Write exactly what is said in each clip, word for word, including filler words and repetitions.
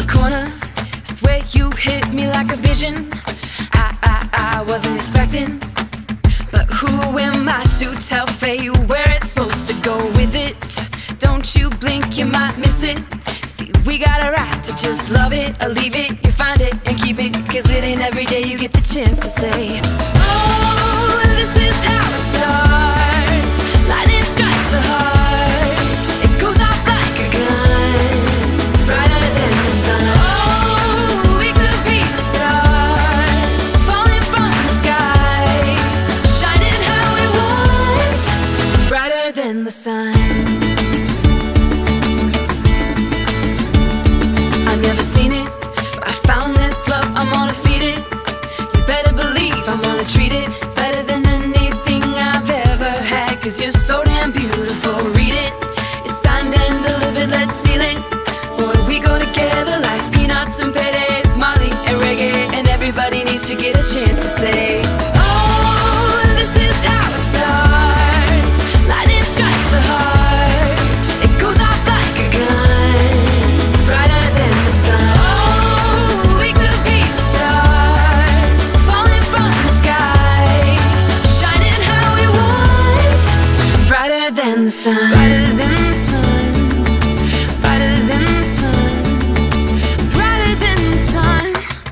the corner, swear you hit me like a vision. I, I, I wasn't expecting, but who am I to tell fate where it's supposed to go with it? Don't you blink, you might miss it. See, we got a right to just love it or leave it. You find it and keep it, cause it ain't every day you get the chance to say, oh, this is how it starts. Lightning strikes the heart, it goes off like a gun, brighter than the sun. Oh, we could be stars, falling from the sky, shining how we want, brighter than the sun. I've never seen it, but I found this love, I'm gonna feed it. You better believe I'm gonna treat it better than anything I've ever had, cause you're so damn beautiful, read it. It's signed and delivered, let's seal it. Boy, we go together like peanuts and pedes, Molly and reggae, and everybody needs to get a chance to say, oh, this is how it starts. Lightning strikes the heart, it goes off like a gun, brighter than the sun. Oh, we could be stars, falling from the sky, shining how we want, brighter than the sun. Brighter than the sun, brighter than the sun, brighter than the sun.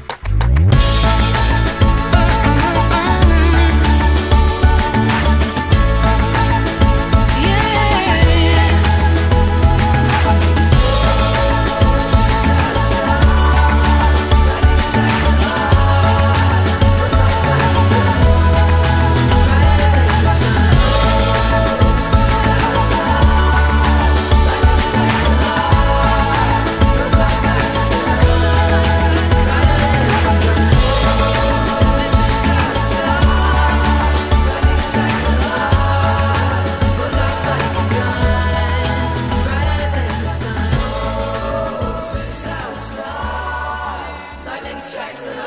Strikes the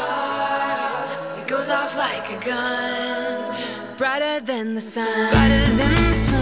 heart, it goes off like a gun, brighter than the sun, brighter than the sun.